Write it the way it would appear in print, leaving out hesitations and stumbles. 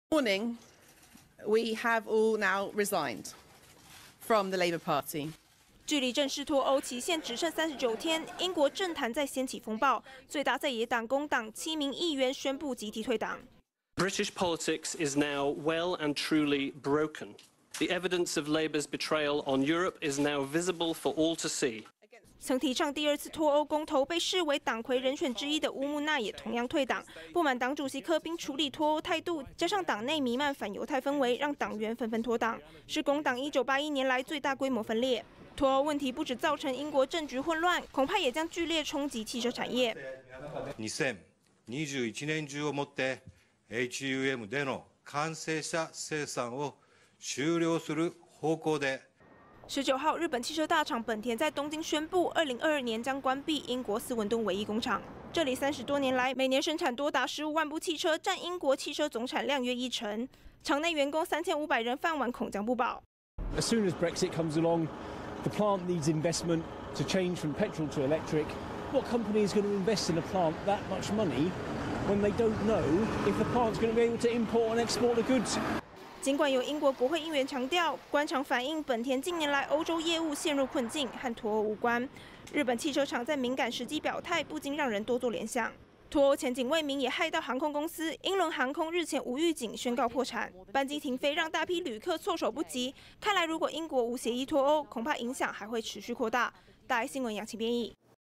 Morning, we have all now resigned from the Labour Party. 距离正式脱欧期限只剩39天，英国政坛在掀起风暴，最大在野党工党7名议员宣布集体退党。 British politics is now well and truly broken. The evidence of Labour's betrayal on Europe is now visible for all to see. 曾提倡第2次脱欧公投被视为党魁人选之一的乌木纳也同样退党，不满党主席科宾处理脱欧态度，加上党内弥漫反犹太氛围，让党员纷纷脱党，是工党1981年来最大规模分裂。脱欧问题不止造成英国政局混乱，恐怕也将剧烈冲击汽车产业。 2021年中をもって HUM での完成車生産を終了する方向で。 19号，日本汽车大厂本田在东京宣布，2022年将关闭英国斯文顿唯一工厂。这里30多年来，每年生产多达15万部汽车，占英国汽车总产量约1成。厂内员工3500人，饭碗恐将不保。 As soon as Brexit comes along, the plant needs investment to change from petrol to electric. What company is going to invest in a plant that much money when they don't know if the plant's going to be able to import and export the goods? 尽管有英国国会议员强调，官场反映本田近年来欧洲业务陷入困境，和脱欧无关。日本汽车厂在敏感时机表态，不禁让人多做联想。脱欧前景未明，也害到航空公司。英伦航空日前无预警宣告破产，班机停飞，让大批旅客措手不及。看来，如果英国无协议脱欧，恐怕影响还会持续扩大。大爱新闻杨晴编译。